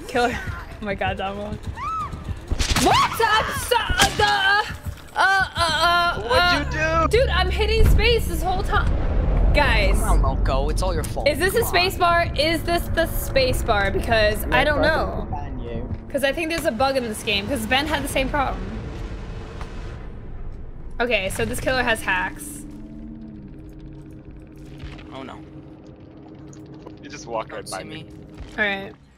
Killer. Oh my god, Donald. What? What'd you do? Dude, I'm hitting space this whole time. Guys. I don't know, go. It's all your fault. Is this a space bar? Is this the space bar? Because I don't know. Because I think there's a bug in this game. Because Ben had the same problem. Okay, so this killer has hacks. Oh no. You just walk right by me. Alright.